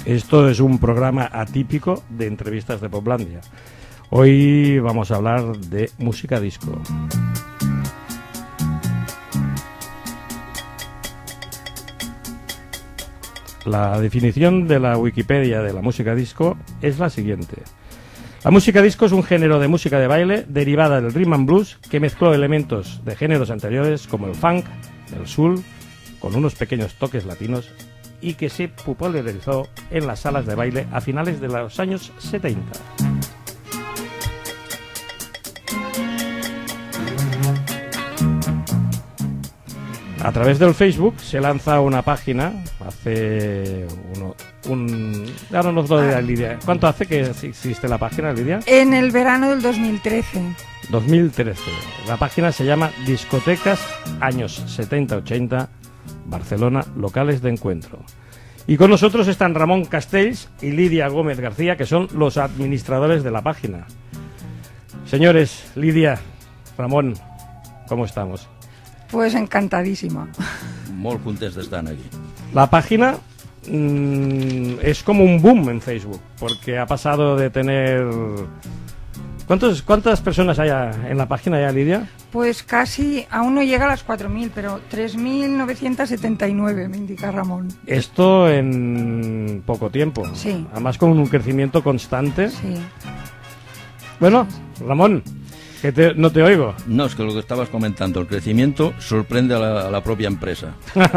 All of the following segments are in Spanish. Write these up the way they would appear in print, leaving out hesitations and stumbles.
Esto es un programa atípico de entrevistas de Poplandia. Hoy vamos a hablar de música disco. La definición de la Wikipedia de la música disco es la siguiente. La música disco es un género de música de baile derivada del rhythm and blues que mezcló elementos de géneros anteriores como el funk, el soul, con unos pequeños toques latinos y que se popularizó en las salas de baile a finales de los años 70. A través del Facebook se lanza una página, ahora nos doy a Lidia. ¿Cuánto hace que existe la página, Lidia? En el verano del 2013. 2013. La página se llama Discotecas Años 70-80, Barcelona, locales de encuentro. Y con nosotros están Ramón Castells y Lidia Gómez García, que son los administradores de la página. Señores, Lidia, Ramón, ¿cómo estamos? Pues encantadísima. Molt contents d'estar aquí. La página es como un boom en Facebook, porque ha pasado de tener... ¿Cuántas personas hay en la página ya, Lidia? Pues casi, aún no llega a las 4.000, pero 3.979, me indica Ramón. Esto en poco tiempo. Sí. Además con un crecimiento constante. Sí. Bueno, Ramón, que no te oigo. No, es que lo que estabas comentando, el crecimiento sorprende a la propia empresa.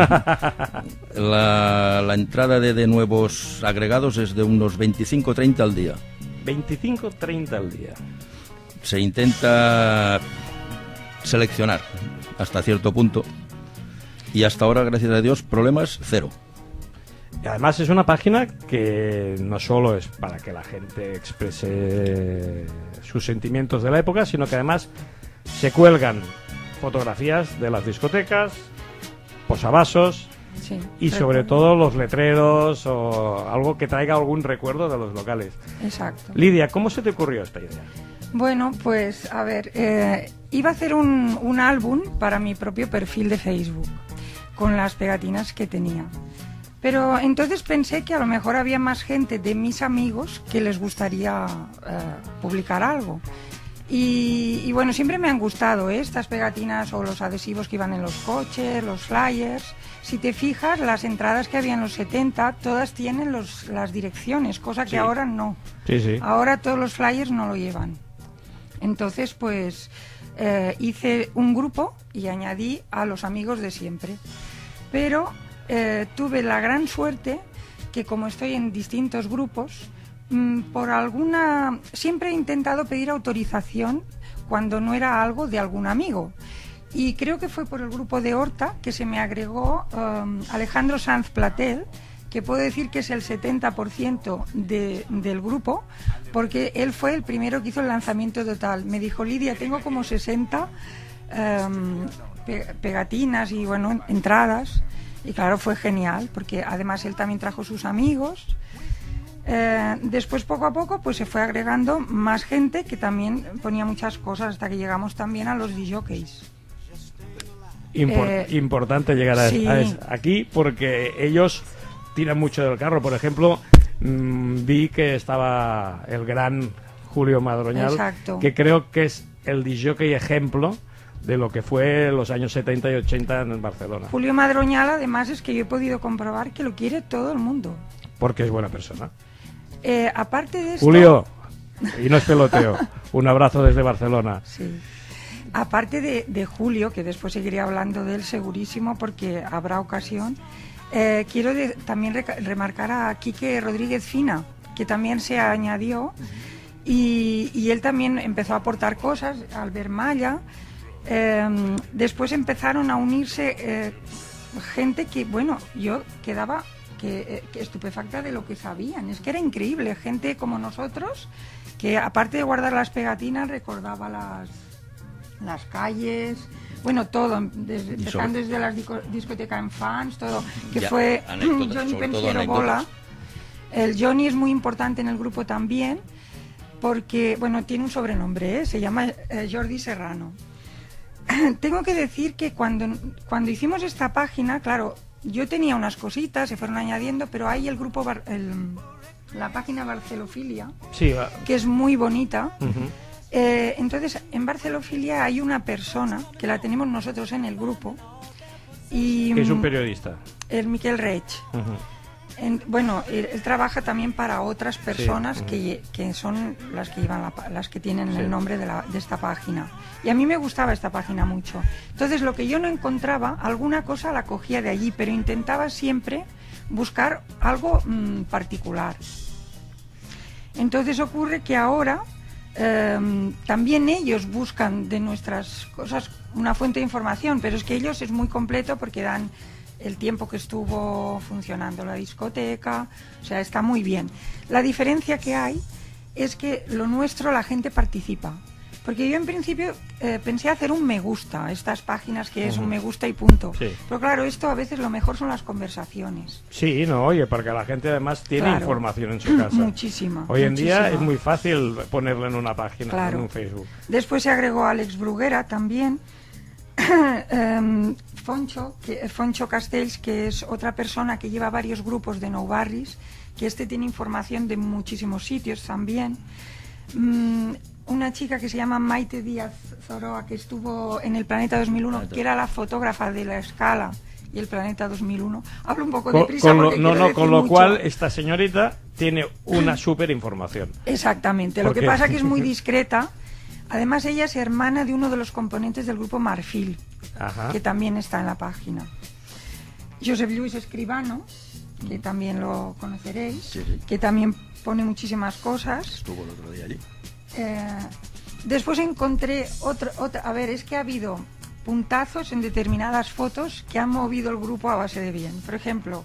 La entrada de nuevos agregados es de unos 25-30 al día. 25-30 al día. Se intenta seleccionar hasta cierto punto y hasta ahora, gracias a Dios, problemas cero. Y además es una página que no solo es para que la gente exprese sus sentimientos de la época, sino que además se cuelgan fotografías de las discotecas, posavasos, Sí, y sobre todo los letreros o algo que traiga algún recuerdo de los locales. Exacto. Lidia, ¿cómo se te ocurrió esta idea? Bueno, pues a ver, iba a hacer un álbum para mi propio perfil de Facebook, con las pegatinas que tenía. Pero entonces pensé que a lo mejor había más gente de mis amigos que les gustaría publicar algo. Y bueno, siempre me han gustado estas pegatinas o los adhesivos que iban en los coches, los flyers. Si te fijas, las entradas que había en los 70, todas tienen las direcciones, cosa que Sí. ahora no. Sí, sí. Ahora todos los flyers no lo llevan. Entonces, pues hice un grupo y añadí a los amigos de siempre. Pero tuve la gran suerte que, como estoy en distintos grupos, siempre he intentado pedir autorización cuando no era algo de algún amigo. Y creo que fue por el grupo de Horta que se me agregó Alejandro Sanz Platel, que puedo decir que es el 70% del grupo, porque él fue el primero que hizo el lanzamiento total. Me dijo: Lidia, tengo como 60 pegatinas y bueno, entradas. Y claro, fue genial, porque además él también trajo sus amigos. Después, poco a poco, pues se fue agregando más gente que también ponía muchas cosas, hasta que llegamos también a los DJs. Importante llegar sí. aquí, porque ellos tiran mucho del carro. Por ejemplo, vi que estaba el gran Julio Madroñal. Exacto. Que creo que es el DJ ejemplo de lo que fue los años 70 y 80 en Barcelona. Julio Madroñal, además, es que yo he podido comprobar que lo quiere todo el mundo. Porque es buena persona. Aparte de esto... Julio, y no es peloteo, un abrazo desde Barcelona. Sí. Aparte de Julio, que después seguiré hablando de él segurísimo porque habrá ocasión, quiero también remarcar a Quique Rodríguez Fina, que también se añadió, y él también empezó a aportar cosas, Albert Malla. Después empezaron a unirse gente que, bueno, yo quedaba que estupefacta de lo que sabían. Es que era increíble, gente como nosotros, que aparte de guardar las pegatinas, recordaba las calles, bueno, todo, empezando desde las discotecas en fans, todo, que ya, fue Johnny Pensiero Bola. El Johnny es muy importante en el grupo también, porque, bueno, tiene un sobrenombre, se llama Jordi Serrano. Tengo que decir que cuando hicimos esta página, claro, yo tenía unas cositas, se fueron añadiendo, pero hay el grupo, la página Barcelofilia, Sí, que es muy bonita. ujú. Entonces, en Barcelofilia hay una persona, que la tenemos nosotros en el grupo, y Que es un periodista. el Miquel Reig. Ujú. Bueno, él trabaja también para otras personas Sí, que son las que llevan las que tienen Sí. el nombre de esta página. Y a mí me gustaba esta página mucho. Entonces, lo que yo no encontraba, alguna cosa la cogía de allí, pero intentaba siempre buscar algo particular. Entonces ocurre que ahora también ellos buscan de nuestras cosas una fuente de información, pero es que ellos es muy completo porque dan el tiempo que estuvo funcionando la discoteca, o sea, está muy bien. La diferencia que hay es que lo nuestro la gente participa. Porque yo en principio pensé hacer un me gusta, estas páginas que es un me gusta y punto. Sí. Pero claro, esto a veces lo mejor son las conversaciones. Sí, no, oye, porque la gente además tiene Claro. información en su casa. Muchísima. Hoy en día muchísima. es muy fácil ponerla en una página, Claro. en un Facebook. Después se agregó Alex Bruguera también. Foncho Castells, que es otra persona que lleva varios grupos de Nou Barris, que tiene información de muchísimos sitios también. Una chica que se llama Maite Díaz Zoroa, que estuvo en el Planeta 2001, que era la fotógrafa de La Escala y el Planeta 2001. Hablo un poco deprisa porque quiero decir con lo mucho. cual esta señorita tiene una súper información. Exactamente, lo ¿Por que qué? pasa que es muy discreta. Además, ella es hermana de uno de los componentes del grupo Marfil, Ajá. que también está en la página. Josep Lluís Escribano, que también lo conoceréis, Sí, sí. que también pone muchísimas cosas. Estuvo el otro día allí. Después encontré a ver, es que ha habido puntazos en determinadas fotos que han movido el grupo a base de bien. Por ejemplo,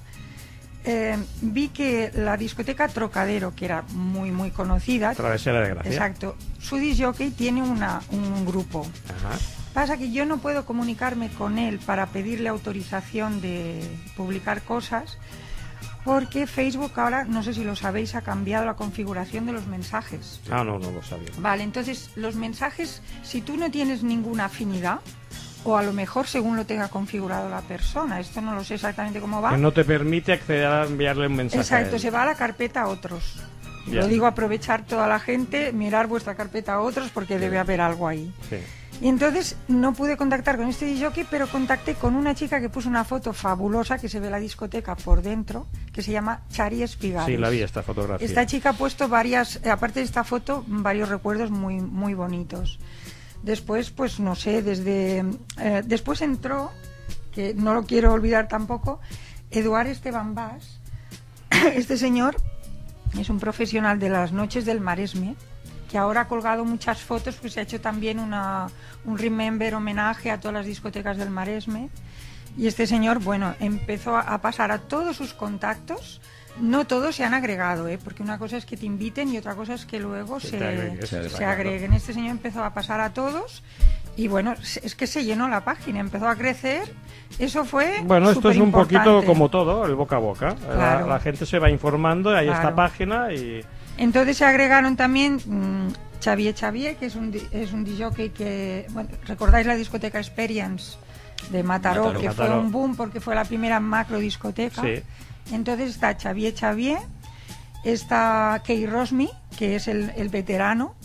vi que la discoteca Trocadero, que era muy muy conocida, Travesera de Gracia. exacto, su disc jockey tiene un grupo. Ajá. Pasa que yo no puedo comunicarme con él para pedirle autorización de publicar cosas, porque Facebook ahora, no sé si lo sabéis, ha cambiado la configuración de los mensajes. Ah, no lo sabía. Vale, entonces los mensajes, si tú no tienes ninguna afinidad, o a lo mejor según lo tenga configurado la persona, esto no lo sé exactamente cómo va. Que no te permite acceder a enviarle un mensaje. Exacto, a él. se va a la carpeta a otros. Ya. Lo digo, aprovechar toda la gente, mirar vuestra carpeta a otros porque debe haber algo ahí. Sí. Y entonces no pude contactar con este jockey, pero contacté con una chica que puso una foto fabulosa, que se ve la discoteca por dentro, que se llama Chari Espigares. Sí, la vi esta fotografía. Esta chica ha puesto varias, aparte de esta foto, varios recuerdos muy, muy bonitos. Después, pues no sé, después entró, que no lo quiero olvidar tampoco, Eduard Esteban Bas. Este señor es un profesional de las noches del Maresme, que ahora ha colgado muchas fotos, pues se ha hecho también un remember, homenaje a todas las discotecas del Maresme. Y este señor, bueno, empezó a pasar a todos sus contactos. No todos se han agregado, porque una cosa es que te inviten y otra cosa es que luego Que se te agregues, se agreguen. Este señor empezó a pasar a todos y bueno, es que se llenó la página, empezó a crecer. Eso fue Bueno, esto es un poquito superimportante. como todo, el boca a boca. Claro. La gente se va informando, hay esta Claro. página y... Entonces se agregaron también Xavier, que es un DJ que, bueno, ¿recordáis la discoteca Experience de Mataró? Mataró. Que Mataró. fue un boom porque fue la primera macro discoteca. Sí. Entonces está Xavier, está Kei Rosmi, que es el veterano,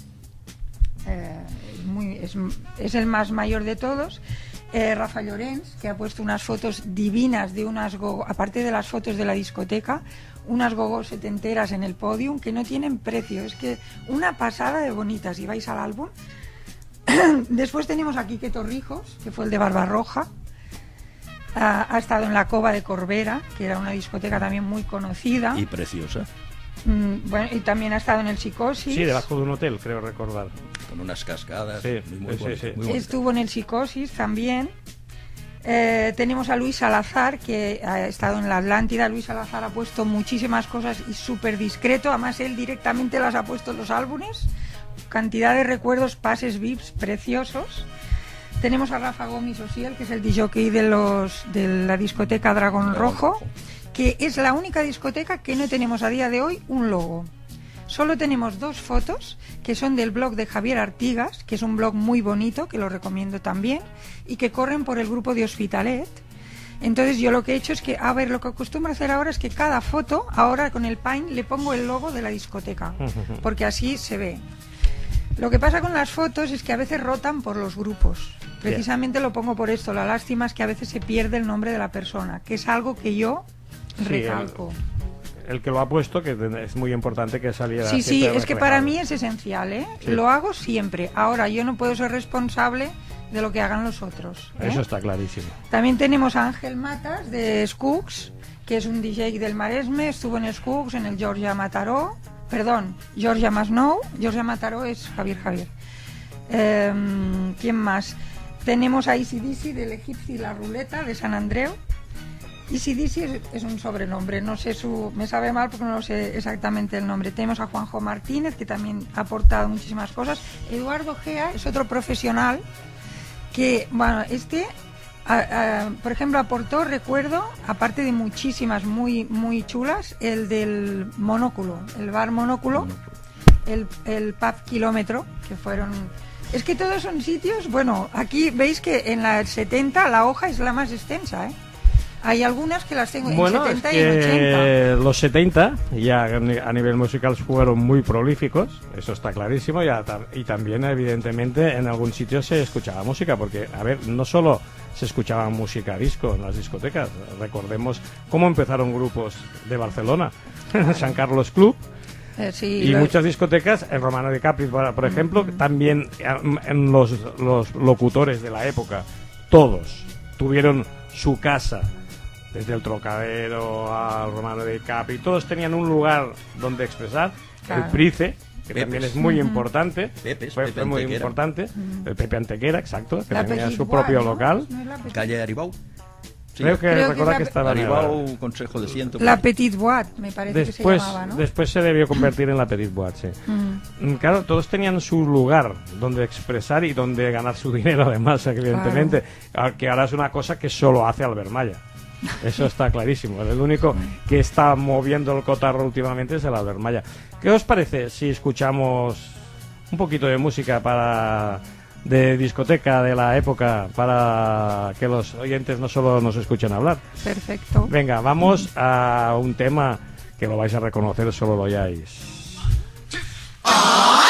es el más mayor de todos. Rafa Llorens, que ha puesto unas fotos divinas de unas gogo, aparte de las fotos de la discoteca, unas gogos setenteras en el podium que no tienen precio, es que una pasada de bonitas, si vais al álbum. Después tenemos a Quique Torrijos, que fue el de Barbarroja. Ha estado en la Cova de Corbera, que era una discoteca también muy conocida. Y preciosa, Bueno, y también ha estado en el Psicosis. Sí, debajo de un hotel, creo recordar. con unas cascadas. Sí, muy sí, bonita, sí. muy bonita. Estuvo en el Psicosis también. Tenemos a Luis Salazar, que ha estado en la Atlántida. Luis Salazar ha puesto muchísimas cosas y súper discreto. Además, él directamente las ha puesto en los álbumes. Cantidad de recuerdos, pases VIPs preciosos. Tenemos a Rafa Gomis Osiel, que es el DJ de la discoteca Dragón Rojo, que es la única discoteca que no tenemos a día de hoy un logo. Solo tenemos dos fotos, que son del blog de Javier Artigas, que es un blog muy bonito, que lo recomiendo también, y que corren por el grupo de Hospitalet. Entonces yo lo que he hecho es que, a ver, lo que acostumbro a hacer ahora es que cada foto, ahora con el Paint, le pongo el logo de la discoteca, porque así se ve. Lo que pasa con las fotos es que a veces rotan por los grupos. Precisamente lo pongo por esto. La lástima es que a veces se pierde el nombre de la persona, que es algo que yo recalco. El que lo ha puesto, que es muy importante que saliera. Sí, sí, es que para mí es esencial, ¿eh? Sí. Lo hago siempre. Ahora, yo no puedo ser responsable de lo que hagan los otros, ¿eh? Eso está clarísimo. También tenemos a Ángel Matas, de Skooks, que es un DJ del Maresme, estuvo en Skooks, en el Georgia Mataró. Perdón, Georgia Masnou. Georgia Mataró es Javier. ¿Quién más? Tenemos a AC/DC del Egipcio y la Ruleta de San Andreu. AC/DC es un sobrenombre, no sé me sabe mal porque no sé exactamente el nombre. Tenemos a Juanjo Martínez, que también ha aportado muchísimas cosas. Eduardo Gea es otro profesional que, bueno, por ejemplo, aportó, recuerdo, aparte de muchísimas muy chulas, el del Monóculo, el bar Monóculo, el pub Kilómetro, que fueron... Es que todos son sitios, bueno, aquí veis que en la 70 la hoja es la más extensa, ¿eh? Hay algunas que las tengo en 70 y en 80. Los 70 ya a nivel musical fueron muy prolíficos, eso está clarísimo, y también evidentemente en algún sitio se escuchaba música, porque, a ver, no solo se escuchaba música disco en las discotecas, recordemos cómo empezaron grupos de Barcelona, San Carlos Club, sí, y muchas discotecas, el Romano de Capri, por ejemplo, también en los locutores de la época, todos tuvieron su casa, desde el Trocadero al Romano de Capri, todos tenían un lugar donde expresar. Claro. El Price, que también es muy importante, fue muy importante, el Pepe Antequera, exacto, que tenía su propio local. ¿No? Calle Aribau. Sí. Creo que estaba Aribau, Consejo de Ciento. La Petite Boîte, me parece que se llamaba, ¿no? Después se debió convertir en la Petite Boîte, sí. Claro, todos tenían su lugar donde expresar y donde ganar su dinero, además, evidentemente, que ahora es una cosa que solo hace Albert Malla. Eso está clarísimo. El único que está moviendo el cotarro últimamente es el Albert Malla. ¿Qué os parece si escuchamos un poquito de música de discoteca de la época, para que los oyentes no solo nos escuchen hablar? Perfecto. Venga, vamos a un tema que lo vais a reconocer, solo lo oyáis.